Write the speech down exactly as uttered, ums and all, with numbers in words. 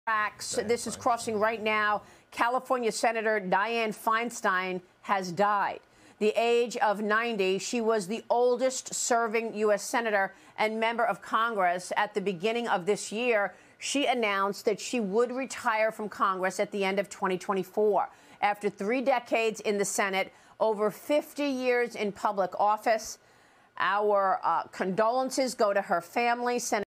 Facts. This is crossing right now. California Senator Diane Feinstein has died. The age of ninety, she was the oldest serving U S senator and member of Congress. At the beginning of this year, she announced that she would retire from Congress at the end of twenty twenty-four. After three decades in the Senate, over fifty years in public office, our uh, condolences go to her family. Senator